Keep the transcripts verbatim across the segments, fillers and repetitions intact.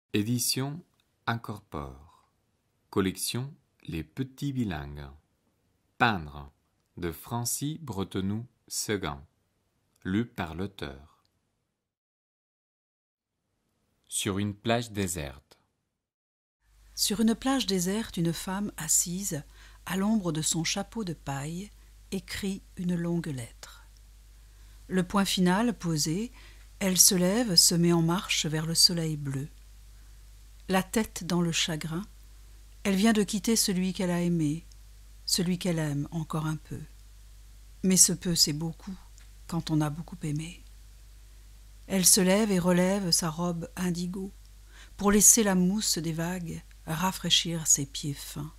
Édition Incorpore. Collection Les Petits Bilingues. Peindre de Francis Bretenoux-Segan. Lu par l'auteur. Sur une plage déserte. Sur une plage déserte, une femme assise, à l'ombre de son chapeau de paille, écrit une longue lettre. Le point final posé, elle se lève, se met en marche vers le soleil bleu. La tête dans le chagrin, elle vient de quitter celui qu'elle a aimé, celui qu'elle aime encore un peu. Mais ce peu, c'est beaucoup, quand on a beaucoup aimé. Elle se lève et relève sa robe indigo, pour laisser la mousse des vagues rafraîchir ses pieds fins.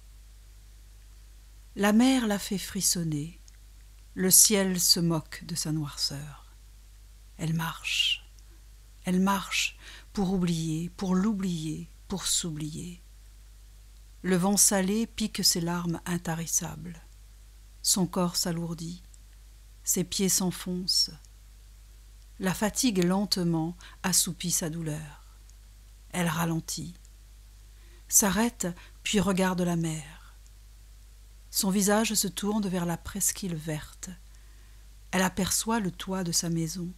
La mer la fait frissonner, le ciel se moque de sa noirceur. Elle marche, elle marche pour oublier, pour l'oublier, pour s'oublier. Le vent salé pique ses larmes intarissables. Son corps s'alourdit, ses pieds s'enfoncent. La fatigue lentement assoupit sa douleur. Elle ralentit, s'arrête puis regarde la mer. Son visage se tourne vers la presqu'île verte. Elle aperçoit le toit de sa maison.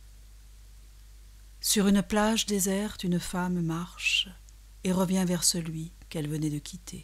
Sur une plage déserte, une femme marche et revient vers celui qu'elle venait de quitter.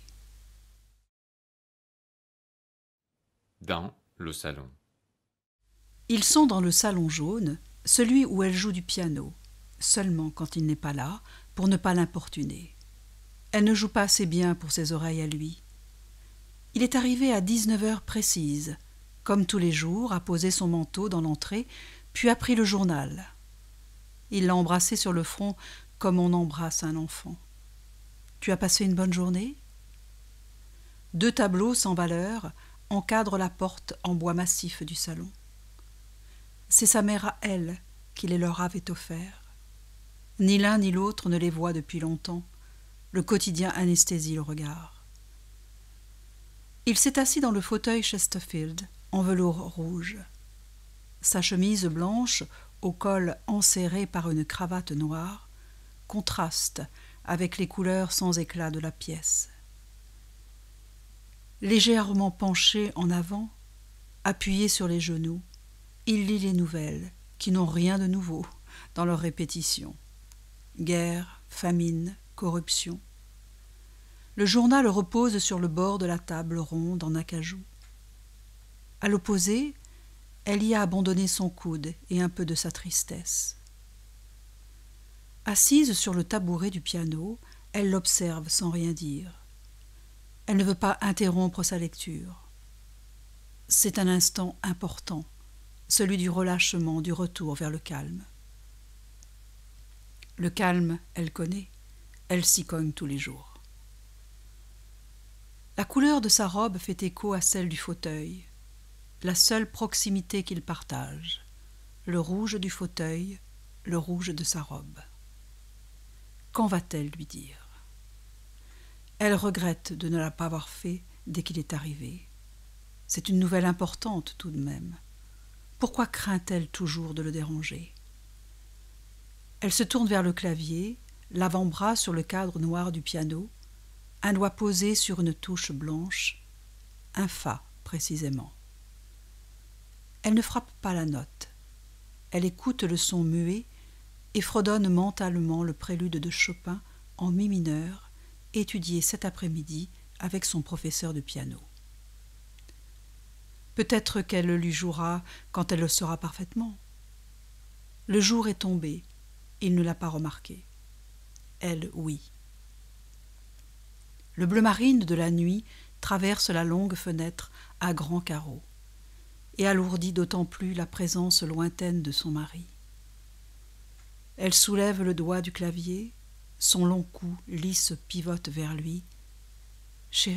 Dans le salon. Ils sont dans le salon jaune, celui où elle joue du piano, seulement quand il n'est pas là, pour ne pas l'importuner. Elle ne joue pas assez bien pour ses oreilles à lui. Il est arrivé à dix-neuf heures précises, comme tous les jours, a posé son manteau dans l'entrée, puis a pris le journal. Il l'a embrassé sur le front comme on embrasse un enfant. « Tu as passé une bonne journée ?» Deux tableaux sans valeur encadrent la porte en bois massif du salon. C'est sa mère à elle qui les leur avait offerts. Ni l'un ni l'autre ne les voit depuis longtemps. Le quotidien anesthésie le regard. Il s'est assis dans le fauteuil Chesterfield, en velours rouge. Sa chemise blanche, au col enserré par une cravate noire, contraste avec les couleurs sans éclat de la pièce. Légèrement penché en avant, appuyé sur les genoux, il lit les nouvelles, qui n'ont rien de nouveau dans leur répétition. Guerre, famine, corruption. Le journal repose sur le bord de la table ronde en acajou. À l'opposé, elle y a abandonné son coude et un peu de sa tristesse. Assise sur le tabouret du piano, elle l'observe sans rien dire. Elle ne veut pas interrompre sa lecture. C'est un instant important, celui du relâchement, du retour vers le calme. Le calme, elle connaît, elle s'y cogne tous les jours. La couleur de sa robe fait écho à celle du fauteuil, la seule proximité qu'ils partagent, le rouge du fauteuil, le rouge de sa robe. Qu'en va-t-elle lui dire ? Elle regrette de ne la pas avoir fait dès qu'il est arrivé. C'est une nouvelle importante tout de même. Pourquoi craint-elle toujours de le déranger ? Elle se tourne vers le clavier, l'avant-bras sur le cadre noir du piano, un doigt posé sur une touche blanche, un fa précisément. Elle ne frappe pas la note. Elle écoute le son muet et fredonne mentalement le prélude de Chopin en mi mineur, étudié cet après-midi avec son professeur de piano. Peut-être qu'elle le lui jouera quand elle le saura parfaitement. Le jour est tombé, il ne l'a pas remarqué. Elle, oui. Le bleu marine de la nuit traverse la longue fenêtre à grands carreaux et alourdit d'autant plus la présence lointaine de son mari. Elle soulève le doigt du clavier, son long cou lisse pivote vers lui. « Chérie ?»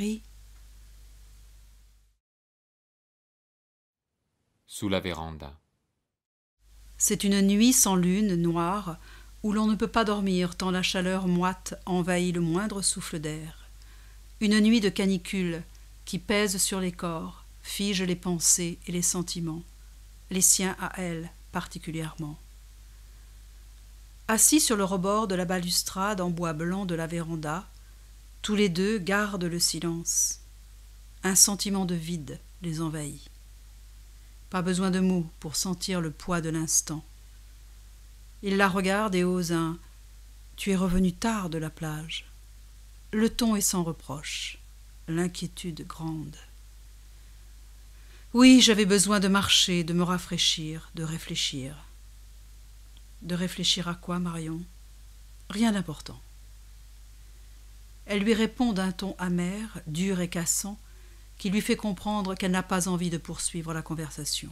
Sous la véranda. C'est une nuit sans lune, noire, où l'on ne peut pas dormir tant la chaleur moite envahit le moindre souffle d'air. Une nuit de canicule qui pèse sur les corps, fige les pensées et les sentiments, les siens à elle particulièrement. Assis sur le rebord de la balustrade en bois blanc de la véranda, tous les deux gardent le silence. Un sentiment de vide les envahit. Pas besoin de mots pour sentir le poids de l'instant. Il la regarde et ose un « Tu es revenu tard de la plage ». Le ton est sans reproche, l'inquiétude grande. Oui, j'avais besoin de marcher, de me rafraîchir, de réfléchir. De réfléchir à quoi, Marion? Rien d'important. Elle lui répond d'un ton amer, dur et cassant, qui lui fait comprendre qu'elle n'a pas envie de poursuivre la conversation.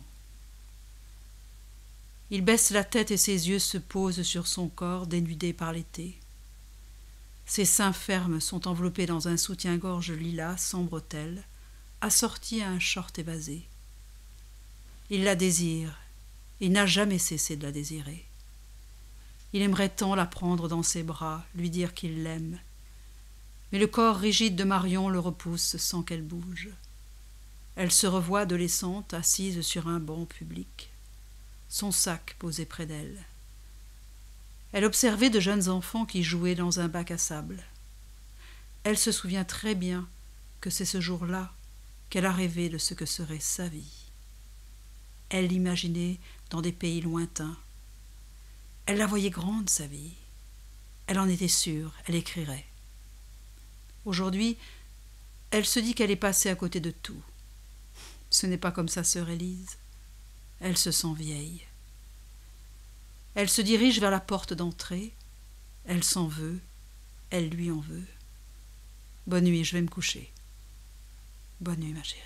Il baisse la tête et ses yeux se posent sur son corps dénudé par l'été. Ses seins fermes sont enveloppés dans un soutien-gorge lilas sans bretelles, assorti à un short évasé. Il la désire, il n'a jamais cessé de la désirer. Il aimerait tant la prendre dans ses bras, lui dire qu'il l'aime. Mais le corps rigide de Marion le repousse sans qu'elle bouge. Elle se revoit adolescente, assise sur un banc public, son sac posé près d'elle. Elle observait de jeunes enfants qui jouaient dans un bac à sable. Elle se souvient très bien que c'est ce jour-là qu'elle a rêvé de ce que serait sa vie. Elle l'imaginait dans des pays lointains. Elle la voyait grande, sa vie. Elle en était sûre, elle écrirait. Aujourd'hui, elle se dit qu'elle est passée à côté de tout. Ce n'est pas comme sa sœur Élise. Elle se sent vieille. Elle se dirige vers la porte d'entrée. Elle s'en veut. Elle lui en veut. Bonne nuit, je vais me coucher. Bonne nuit, ma chérie.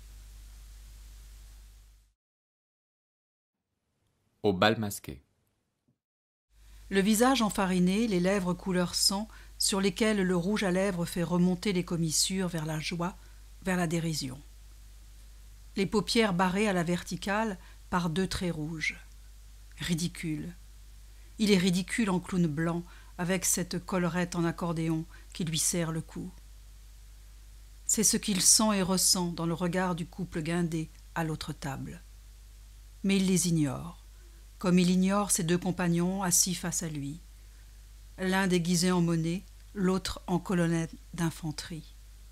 Au bal masqué. Le visage enfariné, les lèvres couleur sang, sur lesquelles le rouge à lèvres fait remonter les commissures vers la joie, vers la dérision. Les paupières barrées à la verticale par deux traits rouges. Ridicule. Il est ridicule en clown blanc, avec cette collerette en accordéon qui lui serre le cou. C'est ce qu'il sent et ressent dans le regard du couple guindé à l'autre table. Mais il les ignore, comme il ignore ses deux compagnons assis face à lui, l'un déguisé en monnaie, l'autre en colonel d'infanterie.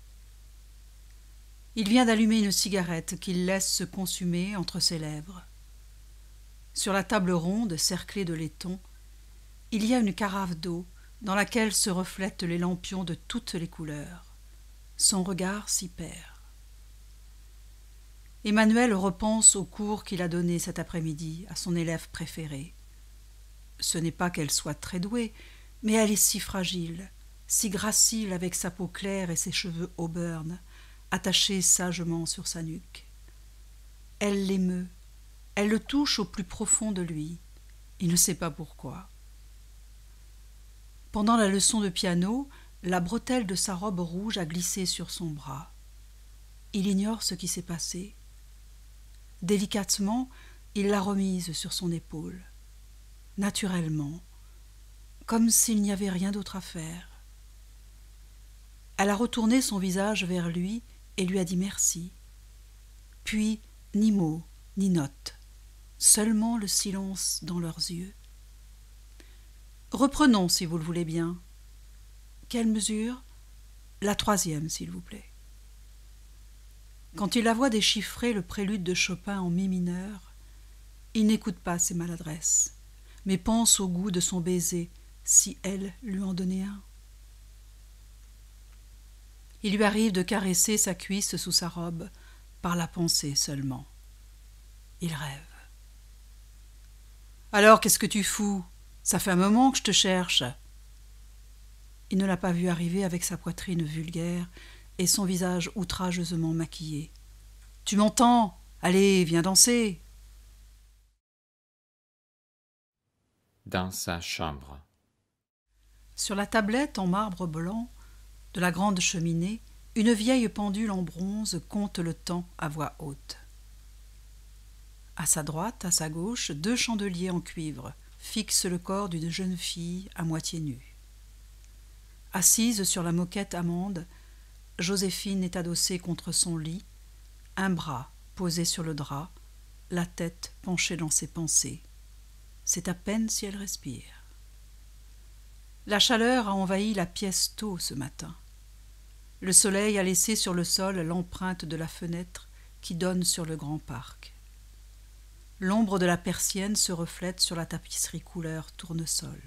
Il vient d'allumer une cigarette qu'il laisse se consumer entre ses lèvres. Sur la table ronde, cerclée de laiton, il y a une carafe d'eau dans laquelle se reflètent les lampions de toutes les couleurs. Son regard s'y perd. Emmanuel repense au cours qu'il a donné cet après-midi à son élève préférée. Ce n'est pas qu'elle soit très douée, mais elle est si fragile, si gracile avec sa peau claire et ses cheveux auburn, attachés sagement sur sa nuque. Elle l'émeut, elle le touche au plus profond de lui. Il ne sait pas pourquoi. Pendant la leçon de piano, la bretelle de sa robe rouge a glissé sur son bras. Il ignore ce qui s'est passé. Délicatement, il l'a remise sur son épaule. Naturellement, comme s'il n'y avait rien d'autre à faire. Elle a retourné son visage vers lui et lui a dit merci. Puis, ni mot, ni note, seulement le silence dans leurs yeux. Reprenons, si vous le voulez bien. Quelle mesure? La troisième, s'il vous plaît. Quand il la voit déchiffrer le prélude de Chopin en mi mineur, il n'écoute pas ses maladresses, mais pense au goût de son baiser, si elle lui en donnait un. Il lui arrive de caresser sa cuisse sous sa robe, par la pensée seulement. Il rêve. « Alors, qu'est-ce que tu fous? Ça fait un moment que je te cherche. » Il ne l'a pas vue arriver avec sa poitrine vulgaire et son visage outrageusement maquillé. « Tu m'entends? Allez, viens danser !» Dans sa chambre. Sur la tablette en marbre blanc de la grande cheminée, une vieille pendule en bronze compte le temps à voix haute. À sa droite, à sa gauche, deux chandeliers en cuivre fixent le corps d'une jeune fille à moitié nue. Assise sur la moquette amande, Joséphine est adossée contre son lit, un bras posé sur le drap, la tête penchée dans ses pensées. C'est à peine si elle respire. La chaleur a envahi la pièce tôt ce matin. Le soleil a laissé sur le sol l'empreinte de la fenêtre qui donne sur le grand parc. L'ombre de la persienne se reflète sur la tapisserie couleur tournesol.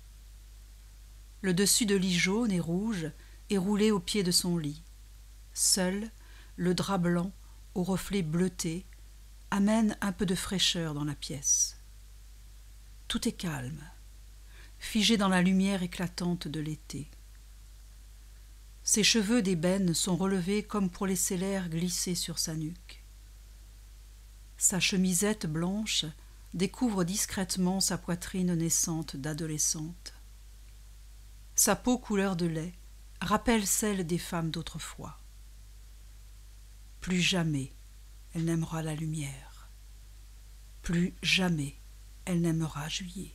Le dessus de lit jaune et rouge est roulé au pied de son lit. Seul, le drap blanc, au reflet bleuté, amène un peu de fraîcheur dans la pièce. Tout est calme, figé dans la lumière éclatante de l'été. Ses cheveux d'ébène sont relevés comme pour laisser l'air glisser sur sa nuque. Sa chemisette blanche découvre discrètement sa poitrine naissante d'adolescente. Sa peau couleur de lait rappelle celle des femmes d'autrefois. Plus jamais elle n'aimera la lumière. Plus jamais elle n'aimera juillet.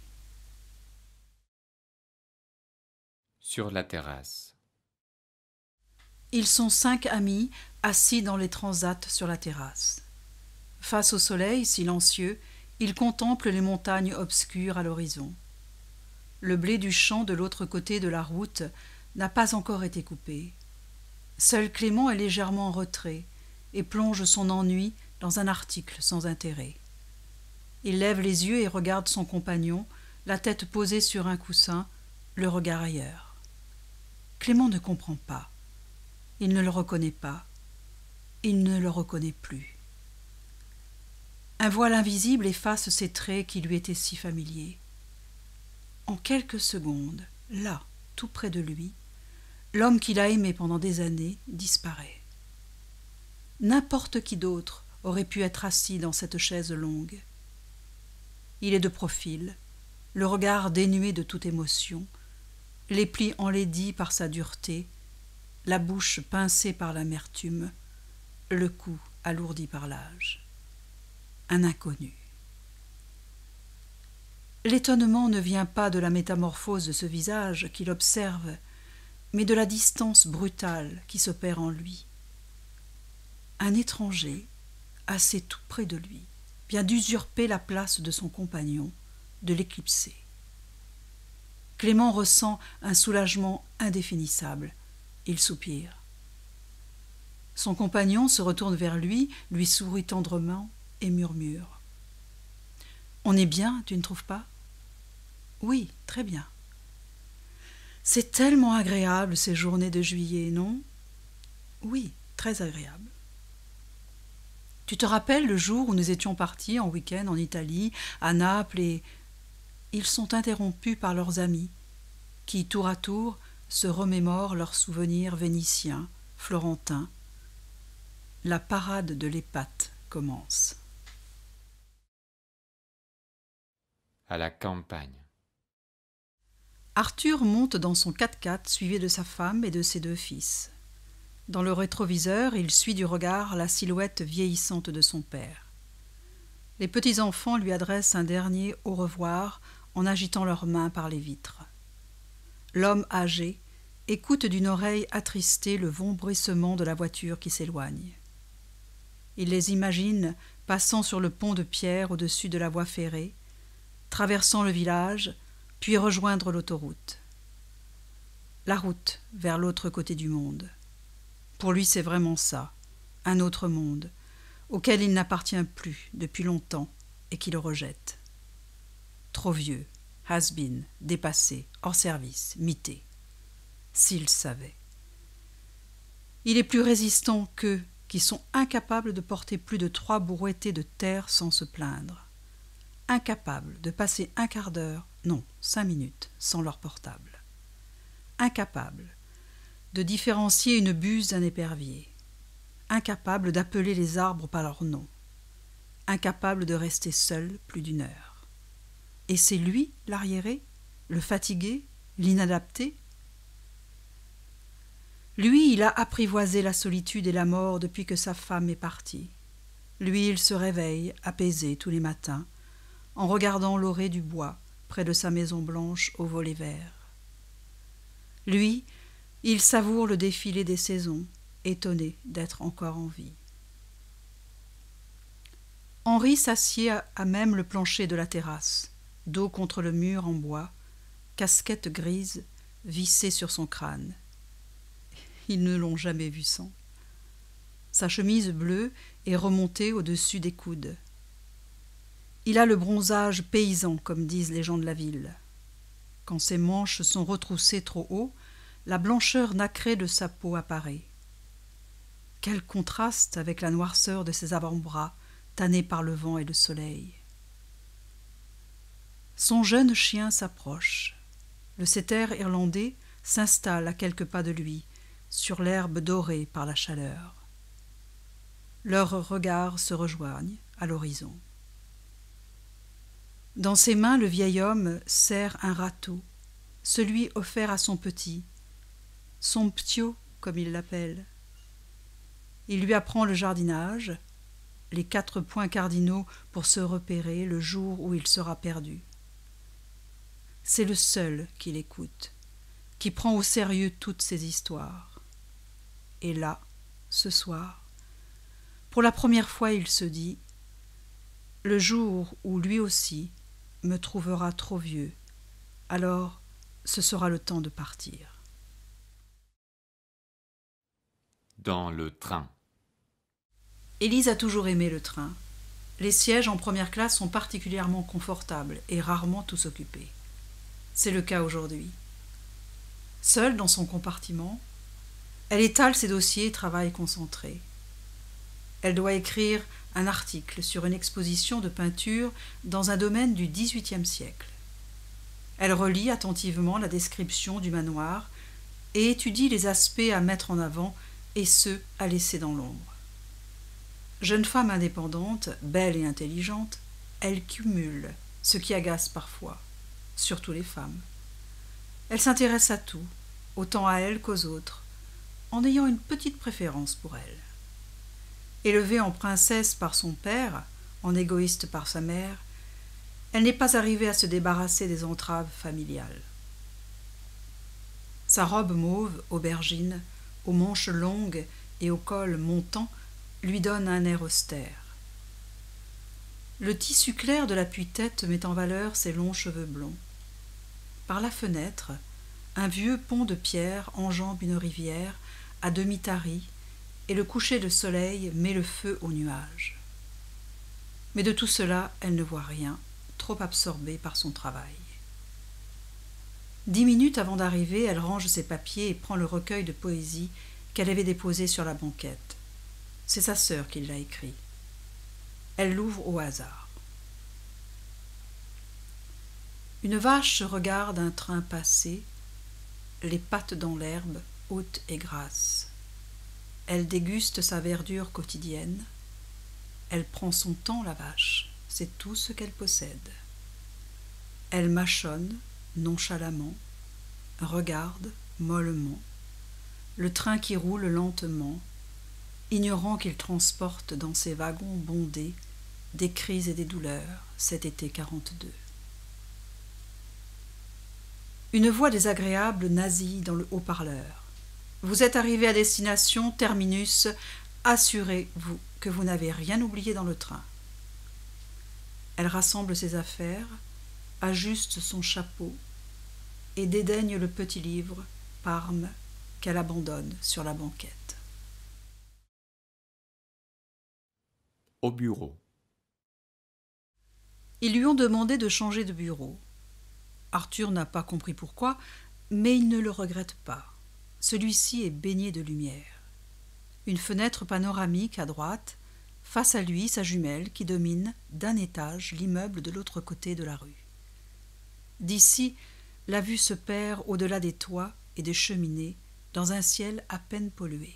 Sur la terrasse. Ils sont cinq amis assis dans les transats sur la terrasse. Face au soleil silencieux, ils contemplent les montagnes obscures à l'horizon. Le blé du champ de l'autre côté de la route n'a pas encore été coupé. Seul Clément est légèrement en retrait et plonge son ennui dans un article sans intérêt. Il lève les yeux et regarde son compagnon, la tête posée sur un coussin, le regard ailleurs. Clément ne comprend pas. Il ne le reconnaît pas. Il ne le reconnaît plus. Un voile invisible efface ces traits qui lui étaient si familiers. En quelques secondes, là, tout près de lui, l'homme qu'il a aimé pendant des années disparaît. N'importe qui d'autre aurait pu être assis dans cette chaise longue. Il est de profil, le regard dénué de toute émotion, les plis enlaidis par sa dureté, la bouche pincée par l'amertume, le cou alourdi par l'âge. Un inconnu. L'étonnement ne vient pas de la métamorphose de ce visage qu'il observe, mais de la distance brutale qui s'opère en lui. Un étranger, assez tout près de lui, vient d'usurper la place de son compagnon, de l'éclipser. Clément ressent un soulagement indéfinissable. Il soupire. Son compagnon se retourne vers lui, lui sourit tendrement et murmure. « On est bien, tu ne trouves pas ?»« Oui, très bien. »« C'est tellement agréable ces journées de juillet, non ?»« Oui, très agréable. » « Tu te rappelles le jour où nous étions partis en week-end en Italie, à Naples et... » Ils sont interrompus par leurs amis, qui, tour à tour, se remémorent leurs souvenirs vénitiens, florentins. La parade de l'épate commence. À la campagne. Arthur monte dans son quatre-quatre suivi de sa femme et de ses deux fils. Dans le rétroviseur, il suit du regard la silhouette vieillissante de son père. Les petits-enfants lui adressent un dernier au revoir en agitant leurs mains par les vitres. L'homme âgé écoute d'une oreille attristée le vombrissement de la voiture qui s'éloigne. Il les imagine passant sur le pont de pierre au-dessus de la voie ferrée, traversant le village, puis rejoindre l'autoroute. La route vers l'autre côté du monde. Pour lui, c'est vraiment ça, un autre monde, auquel il n'appartient plus depuis longtemps et qui le rejette. Trop vieux, has-been, dépassé, hors service, mité. S'il savait. Il est plus résistant qu'eux, qui sont incapables de porter plus de trois brouettées de terre sans se plaindre. Incapables de passer un quart d'heure, non, cinq minutes, sans leur portable. Incapables de différencier une buse d'un épervier. Incapables d'appeler les arbres par leur nom. Incapables de rester seul plus d'une heure. Et c'est lui, l'arriéré, le fatigué, l'inadapté. Lui, il a apprivoisé la solitude et la mort depuis que sa femme est partie. Lui, il se réveille, apaisé tous les matins, en regardant l'orée du bois près de sa maison blanche aux volets verts. Lui, il savoure le défilé des saisons, étonné d'être encore en vie. Henri s'assied à même le plancher de la terrasse, dos contre le mur en bois, casquette grise vissée sur son crâne. Ils ne l'ont jamais vu sans. Sa chemise bleue est remontée au-dessus des coudes. Il a le bronzage paysan, comme disent les gens de la ville. Quand ses manches sont retroussées trop haut, la blancheur nacrée de sa peau apparaît. Quel contraste avec la noirceur de ses avant-bras, tannés par le vent et le soleil. Son jeune chien s'approche. Le setter irlandais s'installe à quelques pas de lui, sur l'herbe dorée par la chaleur. Leurs regards se rejoignent à l'horizon. Dans ses mains, le vieil homme serre un râteau, celui offert à son petit, son ptio, comme il l'appelle. Il lui apprend le jardinage, les quatre points cardinaux pour se repérer le jour où il sera perdu. C'est le seul qui l'écoute, qui prend au sérieux toutes ces histoires. Et là, ce soir, pour la première fois, il se dit « Le jour où lui aussi me trouvera trop vieux, alors ce sera le temps de partir. » Dans le train. Élise a toujours aimé le train. Les sièges en première classe sont particulièrement confortables et rarement tous occupés. C'est le cas aujourd'hui. Seule dans son compartiment, elle étale ses dossiers et travaille concentrée. Elle doit écrire un article sur une exposition de peinture dans un domaine du dix-huitième siècle. Elle relit attentivement la description du manoir et étudie les aspects à mettre en avant et ceux à laisser dans l'ombre. Jeune femme indépendante, belle et intelligente, elle cumule, ce qui agace parfois, surtout les femmes. Elle s'intéresse à tout, autant à elle qu'aux autres, en ayant une petite préférence pour elle. Élevée en princesse par son père, en égoïste par sa mère, elle n'est pas arrivée à se débarrasser des entraves familiales. Sa robe mauve, aubergine, aux manches longues et au col montant, lui donne un air austère. Le tissu clair de l'appui-tête met en valeur ses longs cheveux blonds. Par la fenêtre, un vieux pont de pierre enjambe une rivière à demi tarie, et le coucher de soleil met le feu aux nuages. Mais de tout cela, elle ne voit rien, trop absorbée par son travail. Dix minutes avant d'arriver, elle range ses papiers et prend le recueil de poésie qu'elle avait déposé sur la banquette. C'est sa sœur qui l'a écrit. Elle l'ouvre au hasard. Une vache regarde un train passer, les pattes dans l'herbe, haute et grasse. Elle déguste sa verdure quotidienne. Elle prend son temps, la vache, c'est tout ce qu'elle possède. Elle mâchonne, nonchalamment, regarde, mollement, le train qui roule lentement, ignorant qu'il transporte dans ses wagons bondés des cris et des douleurs, cet été quarante-deux. Une voix désagréable nasille dans le haut-parleur. Vous êtes arrivé à destination, terminus, assurez-vous que vous n'avez rien oublié dans le train. Elle rassemble ses affaires, ajuste son chapeau et dédaigne le petit livre, Parme, qu'elle abandonne sur la banquette. Au bureau. Ils lui ont demandé de changer de bureau. Arthur n'a pas compris pourquoi, mais il ne le regrette pas. Celui-ci est baigné de lumière. Une fenêtre panoramique à droite, face à lui sa jumelle qui domine d'un étage l'immeuble de l'autre côté de la rue. D'ici, la vue se perd au-delà des toits et des cheminées dans un ciel à peine pollué.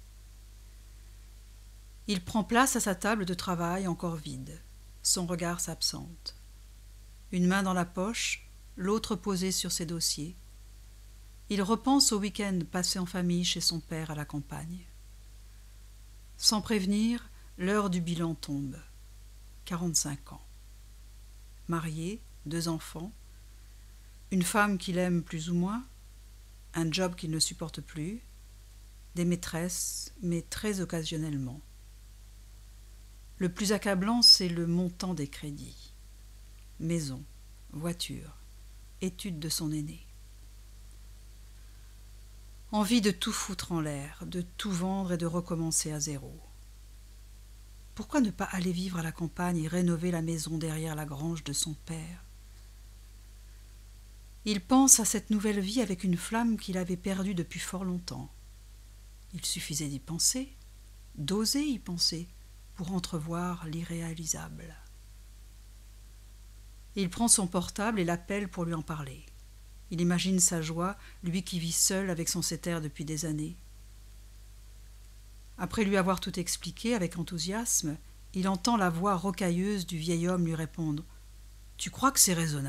Il prend place à sa table de travail encore vide. Son regard s'absente. Une main dans la poche, l'autre posée sur ses dossiers. Il repense au week-end passé en famille chez son père à la campagne. Sans prévenir, l'heure du bilan tombe. quarante-cinq ans. Marié, deux enfants, une femme qu'il aime plus ou moins, un job qu'il ne supporte plus, des maîtresses, mais très occasionnellement. Le plus accablant, c'est le montant des crédits. Maison, voiture, étude de son aîné. Envie de tout foutre en l'air, de tout vendre et de recommencer à zéro. Pourquoi ne pas aller vivre à la campagne et rénover la maison derrière la grange de son père? Il pense à cette nouvelle vie avec une flamme qu'il avait perdue depuis fort longtemps. Il suffisait d'y penser, d'oser y penser, pour entrevoir l'irréalisable. Il prend son portable et l'appelle pour lui en parler. Il imagine sa joie, lui qui vit seul avec son setter depuis des années. Après lui avoir tout expliqué avec enthousiasme, il entend la voix rocailleuse du vieil homme lui répondre « Tu crois que c'est raisonnable ?»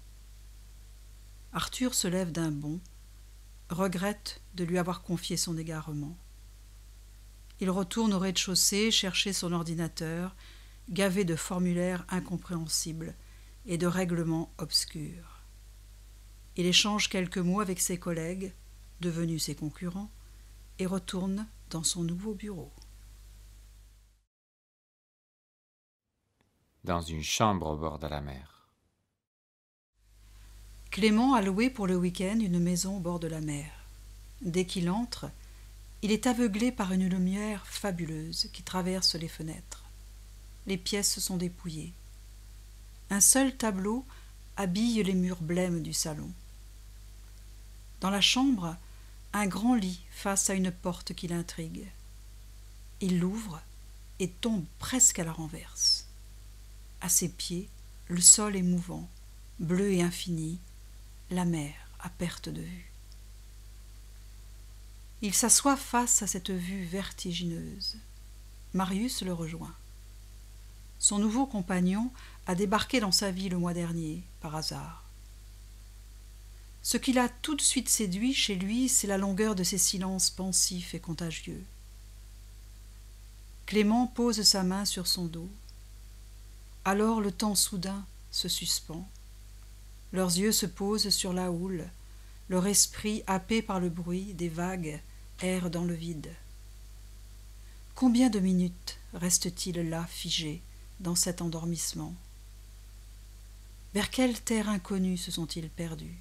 Arthur se lève d'un bond, regrette de lui avoir confié son égarement. Il retourne au rez-de-chaussée chercher son ordinateur, gavé de formulaires incompréhensibles et de règlements obscurs. Il échange quelques mots avec ses collègues, devenus ses concurrents, et retourne dans son nouveau bureau. Dans une chambre au bord de la mer. Clément a loué pour le week-end une maison au bord de la mer. Dès qu'il entre, il est aveuglé par une lumière fabuleuse qui traverse les fenêtres. Les pièces sont dépouillées. Un seul tableau habille les murs blêmes du salon. Dans la chambre, un grand lit face à une porte qui l'intrigue. Il l'ouvre et tombe presque à la renverse. À ses pieds, le sol est mouvant, bleu et infini, la mer à perte de vue. Il s'assoit face à cette vue vertigineuse. Marius le rejoint. Son nouveau compagnon a débarqué dans sa vie le mois dernier, par hasard. Ce qui l'a tout de suite séduit chez lui, c'est la longueur de ses silences pensifs et contagieux. Clément pose sa main sur son dos. Alors le temps soudain se suspend. Leurs yeux se posent sur la houle, leur esprit happé par le bruit des vagues erre dans le vide. Combien de minutes reste-t-il là figé dans cet endormissement? Vers quelle terre inconnue se sont-ils perdus?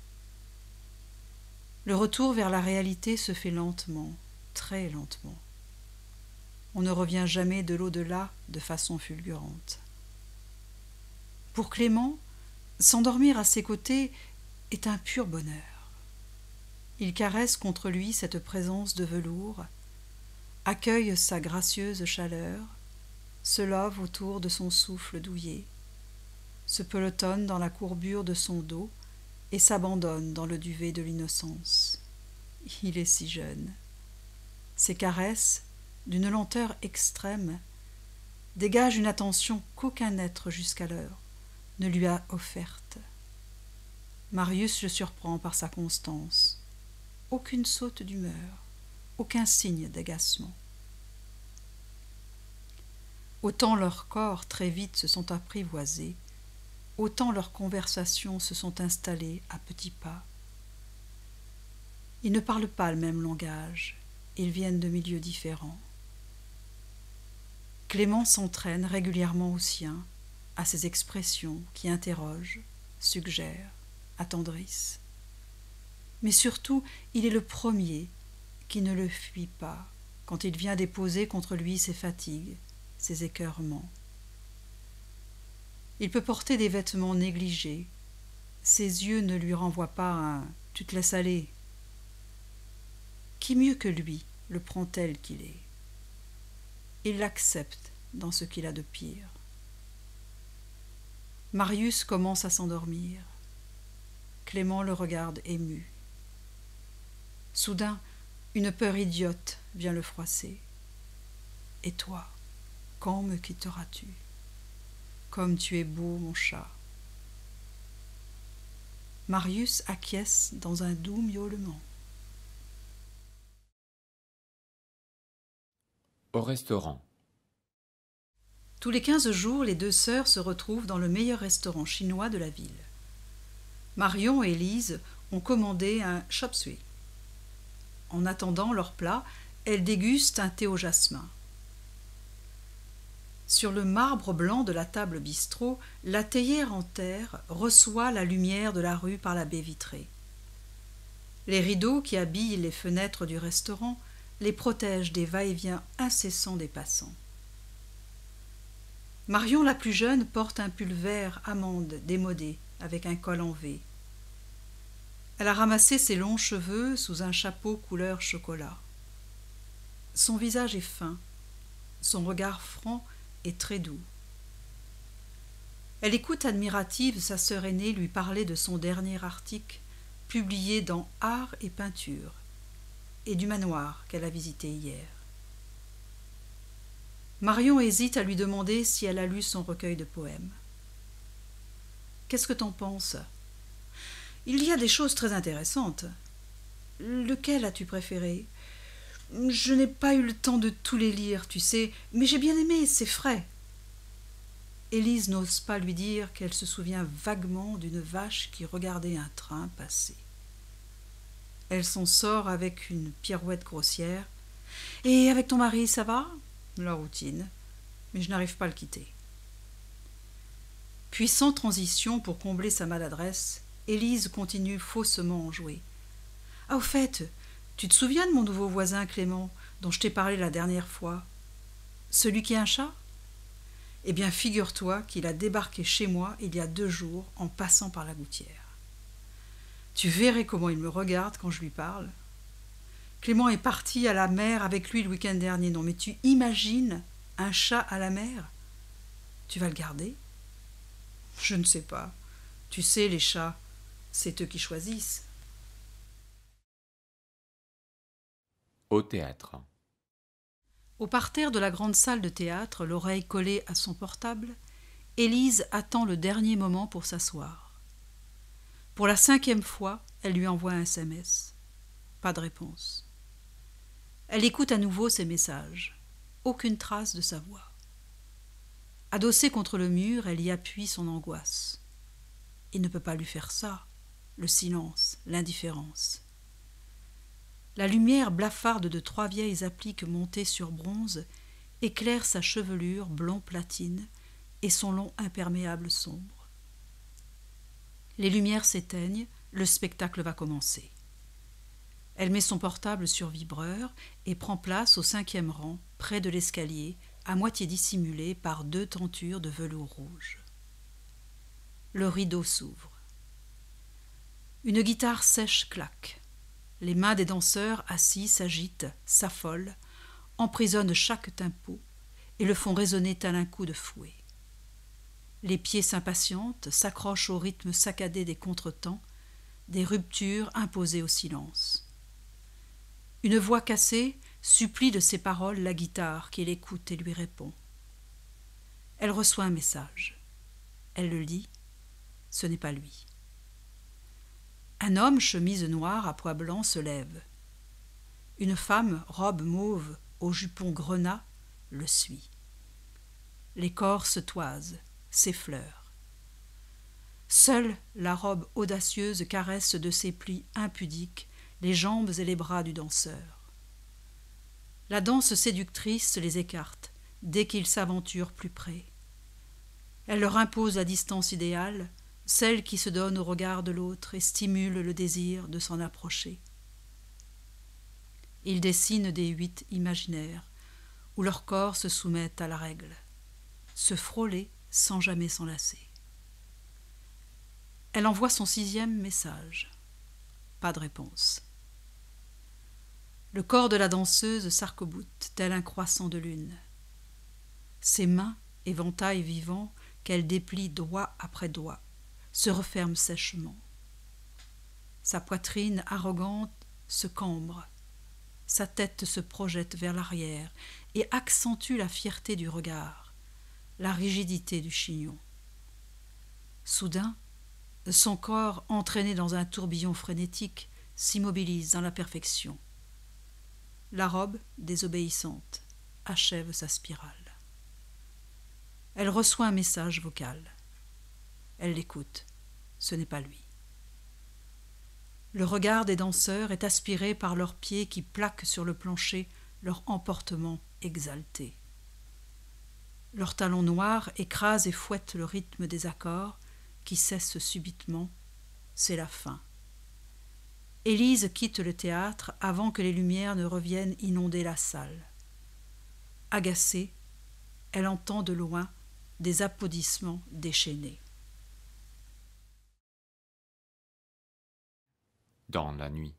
Le retour vers la réalité se fait lentement, très lentement. On ne revient jamais de l'au-delà de façon fulgurante. Pour Clément, s'endormir à ses côtés est un pur bonheur. Il caresse contre lui cette présence de velours, accueille sa gracieuse chaleur, se love autour de son souffle douillet, se pelotonne dans la courbure de son dos et s'abandonne dans le duvet de l'innocence. Il est si jeune. Ses caresses, d'une lenteur extrême, dégagent une attention qu'aucun être jusqu'alors ne lui a offerte. Marius le surprend par sa constance. Aucune saute d'humeur, aucun signe d'agacement. Autant leurs corps très vite se sont apprivoisés, autant leurs conversations se sont installées à petits pas. Ils ne parlent pas le même langage, ils viennent de milieux différents. Clément s'entraîne régulièrement au sien, à ces expressions qui interrogent, suggèrent, attendrissent. Mais surtout, il est le premier qui ne le fuit pas quand il vient déposer contre lui ses fatigues, ses écœurements. Il peut porter des vêtements négligés. Ses yeux ne lui renvoient pas un « tu te laisses aller ». Qui mieux que lui le prend tel qu'il est? Il l'accepte dans ce qu'il a de pire. Marius commence à s'endormir. Clément le regarde ému. Soudain, une peur idiote vient le froisser. « Et toi, quand me quitteras-tu ? Comme tu es beau, mon chat !» Marius acquiesce dans un doux miaulement. Au restaurant. Tous les quinze jours, les deux sœurs se retrouvent dans le meilleur restaurant chinois de la ville. Marion et Lise ont commandé un chop suey. En attendant leur plat, elles dégustent un thé au jasmin. Sur le marbre blanc de la table bistrot, la théière en terre reçoit la lumière de la rue par la baie vitrée. Les rideaux qui habillent les fenêtres du restaurant les protègent des va-et-vient incessants des passants. Marion, la plus jeune, porte un pull vert amande démodé avec un col en V. Elle a ramassé ses longs cheveux sous un chapeau couleur chocolat. Son visage est fin, son regard franc et très doux. Elle écoute admirative sa sœur aînée lui parler de son dernier article publié dans Art et Peinture et du manoir qu'elle a visité hier. Marion hésite à lui demander si elle a lu son recueil de poèmes. « Qu'est-ce que t'en penses ? Il y a des choses très intéressantes. Lequel as-tu préféré ? Je n'ai pas eu le temps de tous les lire, tu sais, mais j'ai bien aimé, c'est frais. » Élise n'ose pas lui dire qu'elle se souvient vaguement d'une vache qui regardait un train passer. Elle s'en sort avec une pirouette grossière. « Et avec ton mari, ça va ? » La routine, mais je n'arrive pas à le quitter. Puis, sans transition pour combler sa maladresse, Élise continue faussement enjouée. « Ah, au fait, tu te souviens de mon nouveau voisin Clément, dont je t'ai parlé la dernière fois ? Celui qui a un chat ? Eh bien, figure-toi qu'il a débarqué chez moi il y a deux jours en passant par la gouttière. Tu verrais comment il me regarde quand je lui parle. Clément est parti à la mer avec lui le week-end dernier. Non, mais tu imagines un chat à la mer ? Tu vas le garder ? Je ne sais pas. Tu sais, les chats, c'est eux qui choisissent. » Au théâtre. Au parterre de la grande salle de théâtre, l'oreille collée à son portable, Élise attend le dernier moment pour s'asseoir. Pour la cinquième fois, elle lui envoie un S M S. Pas de réponse. Elle écoute à nouveau ses messages. Aucune trace de sa voix. Adossée contre le mur, elle y appuie son angoisse. Il ne peut pas lui faire ça. Le silence, l'indifférence. La lumière blafarde de trois vieilles appliques montées sur bronze éclaire sa chevelure blond platine et son long imperméable sombre. Les lumières s'éteignent, le spectacle va commencer. Elle met son portable sur vibreur et prend place au cinquième rang, près de l'escalier, à moitié dissimulé par deux tentures de velours rouge. Le rideau s'ouvre. Une guitare sèche claque. Les mains des danseurs assis s'agitent, s'affolent, emprisonnent chaque tempo et le font résonner tel un coup de fouet. Les pieds s'impatientent, s'accrochent au rythme saccadé des contretemps, des ruptures imposées au silence. Une voix cassée supplie de ses paroles la guitare qui l'écoute et lui répond. Elle reçoit un message. Elle le lit. Ce n'est pas lui. Un homme, chemise noire à pois blancs, se lève. Une femme, robe mauve au jupon grenat, le suit. Les corps se toisent, s'effleurent. Seule la robe audacieuse caresse de ses plis impudiques les jambes et les bras du danseur. La danse séductrice les écarte dès qu'ils s'aventurent plus près. Elle leur impose la distance idéale, celle qui se donne au regard de l'autre et stimule le désir de s'en approcher. Ils dessinent des huit imaginaires où leurs corps se soumettent à la règle, se frôler sans jamais s'enlacer. Elle envoie son sixième message. Pas de réponse. Le corps de la danseuse s'arc-boute tel un croissant de lune. Ses mains, éventail vivant, qu'elle déplie doigt après doigt, se referment sèchement. Sa poitrine arrogante se cambre, sa tête se projette vers l'arrière et accentue la fierté du regard, la rigidité du chignon. Soudain, son corps, entraîné dans un tourbillon frénétique, s'immobilise dans la perfection. La robe, désobéissante, achève sa spirale. Elle reçoit un message vocal. Elle l'écoute. Ce n'est pas lui. Le regard des danseurs est aspiré par leurs pieds qui plaquent sur le plancher leur emportement exalté. Leurs talons noirs écrasent et fouettent le rythme des accords qui cessent subitement. C'est la fin. Élise quitte le théâtre avant que les lumières ne reviennent inonder la salle. Agacée, elle entend de loin des applaudissements déchaînés. Dans la nuit.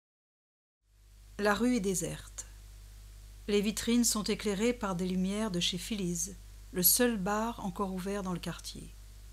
La rue est déserte. Les vitrines sont éclairées par des lumières de chez Phillies, le seul bar encore ouvert dans le quartier.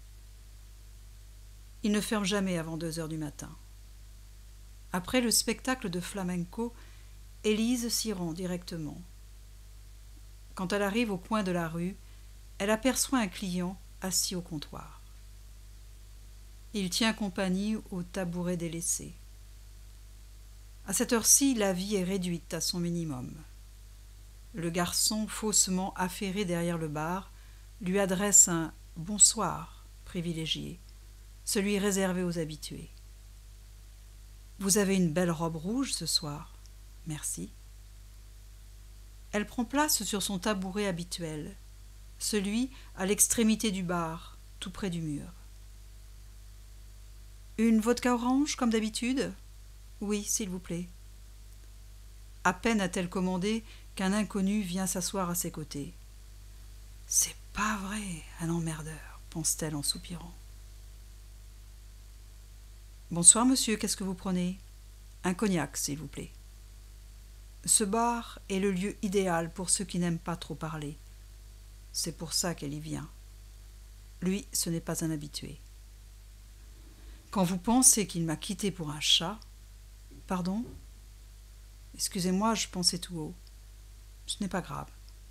Il ne ferme jamais avant deux heures du matin. Après le spectacle de flamenco, Élise s'y rend directement. Quand elle arrive au coin de la rue, elle aperçoit un client assis au comptoir. Il tient compagnie au tabouret délaissé. À cette heure-ci, la vie est réduite à son minimum. Le garçon, faussement affairé derrière le bar, lui adresse un « bonsoir » privilégié, celui réservé aux habitués. « Vous avez une belle robe rouge ce soir. Merci. » Elle prend place sur son tabouret habituel, celui à l'extrémité du bar, tout près du mur. « Une vodka orange, comme d'habitude ? » ?»« Oui, s'il vous plaît. » À peine a-t-elle commandé qu'un inconnu vient s'asseoir à ses côtés. « C'est pas vrai, un emmerdeur, » pense-t-elle en soupirant. « Bonsoir, monsieur, qu'est-ce que vous prenez ? » ?»« Un cognac, s'il vous plaît. » Ce bar est le lieu idéal pour ceux qui n'aiment pas trop parler. C'est pour ça qu'elle y vient. Lui, ce n'est pas un habitué. Quand vous pensez qu'il m'a quitté pour un chat... Pardon ? Excusez-moi, je pensais tout haut. Ce n'est pas grave.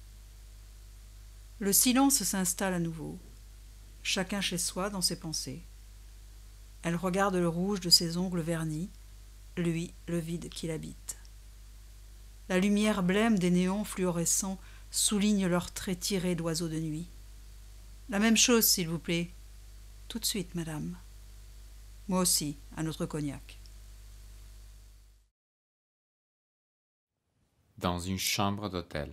Le silence s'installe à nouveau, chacun chez soi dans ses pensées. Elle regarde le rouge de ses ongles vernis, lui le vide qui l'habite. La lumière blême des néons fluorescents souligne leurs traits tirés d'oiseaux de nuit. « La même chose, s'il vous plaît. »« Tout de suite, madame. »« Moi aussi, un autre cognac. » Dans une chambre d'hôtel.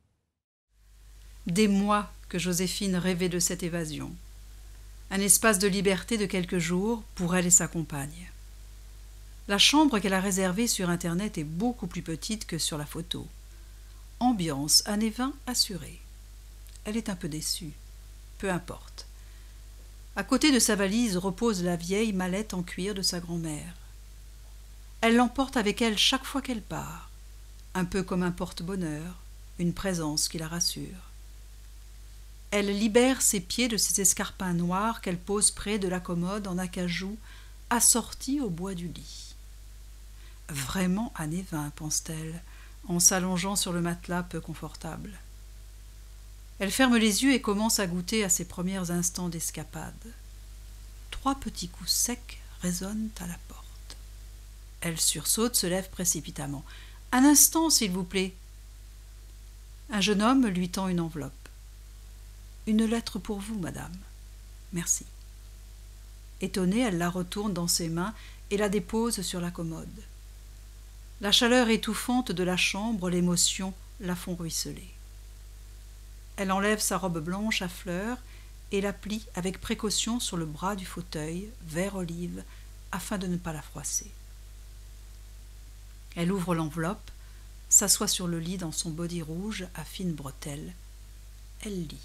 Des mois que Joséphine rêvait de cette évasion. Un espace de liberté de quelques jours pour elle et sa compagne. La chambre qu'elle a réservée sur Internet est beaucoup plus petite que sur la photo. Ambiance années vingt assurée. Elle est un peu déçue. Peu importe. À côté de sa valise repose la vieille mallette en cuir de sa grand-mère. Elle l'emporte avec elle chaque fois qu'elle part. Un peu comme un porte-bonheur, une présence qui la rassure. Elle libère ses pieds de ses escarpins noirs qu'elle pose près de la commode en acajou, assortie au bois du lit. Vraiment années vingt, pense-t-elle, en s'allongeant sur le matelas peu confortable. Elle ferme les yeux et commence à goûter à ses premiers instants d'escapade. Trois petits coups secs résonnent à la porte. Elle sursaute, se lève précipitamment. « Un instant, s'il vous plaît. » Un jeune homme lui tend une enveloppe. « Une lettre pour vous, madame. Merci. » Étonnée, elle la retourne dans ses mains et la dépose sur la commode. La chaleur étouffante de la chambre, l'émotion la font ruisseler. Elle enlève sa robe blanche à fleurs et la plie avec précaution sur le bras du fauteuil, vert olive, afin de ne pas la froisser. Elle ouvre l'enveloppe, s'assoit sur le lit dans son body rouge à fines bretelles. Elle lit.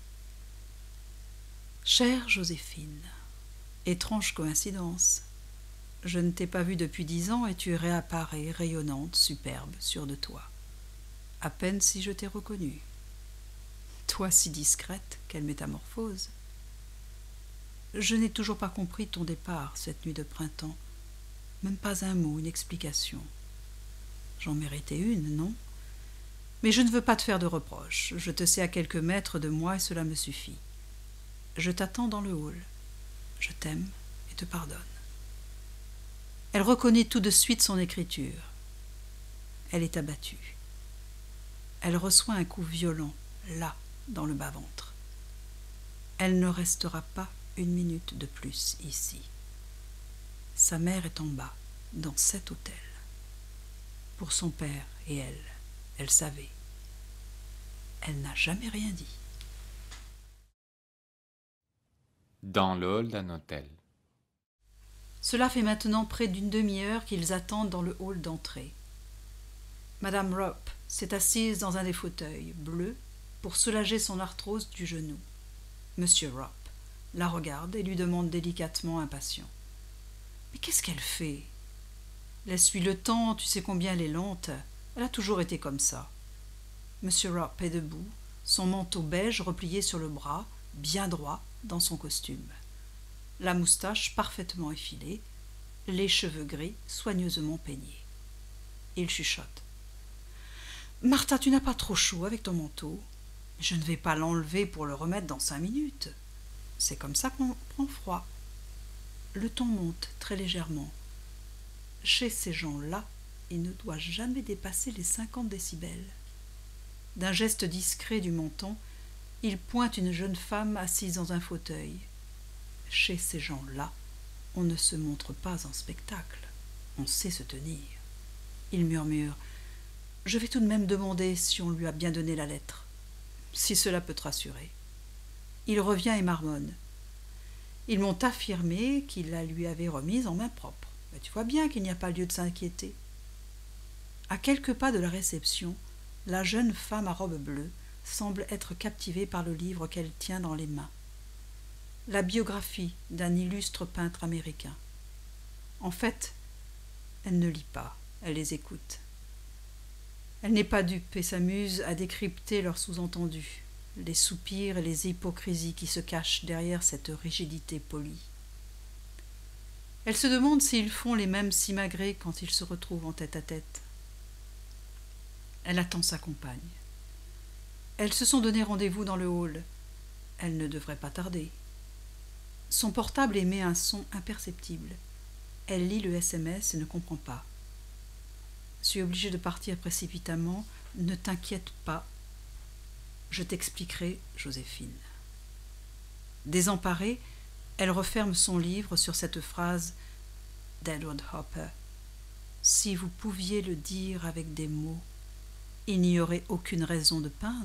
« Chère Joséphine, étrange coïncidence. Je ne t'ai pas vue depuis dix ans et tu réapparais rayonnante, superbe, sûre de toi. À peine si je t'ai reconnue. Toi si discrète, quelle métamorphose. Je n'ai toujours pas compris ton départ cette nuit de printemps. Même pas un mot, une explication. J'en méritais une, non? Mais je ne veux pas te faire de reproches. Je te sais à quelques mètres de moi et cela me suffit. Je t'attends dans le hall. Je t'aime et te pardonne. » Elle reconnaît tout de suite son écriture. Elle est abattue. Elle reçoit un coup violent, là, dans le bas-ventre. Elle ne restera pas une minute de plus ici. Sa mère est en bas, dans cet hôtel. Pour son père et elle, elle savait. Elle n'a jamais rien dit. Dans le hall d'un hôtel. Cela fait maintenant près d'une demi-heure qu'ils attendent dans le hall d'entrée. Madame Ropp s'est assise dans un des fauteuils bleus pour soulager son arthrose du genou. Monsieur Ropp la regarde et lui demande délicatement, impatient. « Mais qu'est-ce qu'elle fait ? Laisse-lui le temps, tu sais combien elle est lente. Elle a toujours été comme ça. » Monsieur Ropp est debout, son manteau beige replié sur le bras, bien droit dans son costume. La moustache parfaitement effilée, les cheveux gris soigneusement peignés. Il chuchote. « Martha, tu n'as pas trop chaud avec ton manteau ? Je ne vais pas l'enlever pour le remettre dans cinq minutes. C'est comme ça qu'on prend froid. » Le ton monte très légèrement. Chez ces gens-là, il ne doit jamais dépasser les cinquante décibels. D'un geste discret du menton, il pointe une jeune femme assise dans un fauteuil. Chez ces gens-là, on ne se montre pas en spectacle, on sait se tenir. Il murmure « Je vais tout de même demander si on lui a bien donné la lettre, si cela peut te rassurer. » Il revient et marmonne. Ils m'ont affirmé qu'il la lui avait remise en main propre. Mais tu vois bien qu'il n'y a pas lieu de s'inquiéter. À quelques pas de la réception, la jeune femme à robe bleue semble être captivée par le livre qu'elle tient dans les mains. La biographie d'un illustre peintre américain. En fait, elle ne lit pas, elle les écoute. Elle n'est pas dupe et s'amuse à décrypter leurs sous-entendus, les soupirs et les hypocrisies qui se cachent derrière cette rigidité polie. Elle se demande s'ils font les mêmes simagrées quand ils se retrouvent en tête-à-tête. Elle attend sa compagne. Elles se sont donné rendez-vous dans le hall. Elle ne devrait pas tarder. Son portable émet un son imperceptible. Elle lit le S M S et ne comprend pas. « Je suis obligée de partir précipitamment. Ne t'inquiète pas. Je t'expliquerai, Joséphine. » Désemparée, elle referme son livre sur cette phrase d'Edward Hopper. « Si vous pouviez le dire avec des mots, il n'y aurait aucune raison de peindre. »